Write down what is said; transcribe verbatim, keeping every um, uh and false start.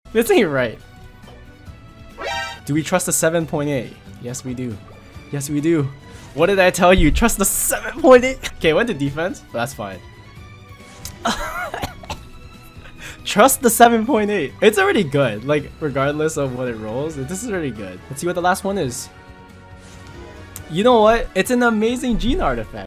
This ain't right. Do we trust the seven point eight? Yes, we do. Yes, we do. What did I tell you? Trust the seven point eight. Okay, went to defense, but that's fine. Trust the seven point eight. It's already good. Like, regardless of what it rolls, this is already good. Let's see what the last one is. You know what? It's an amazing gene artifact.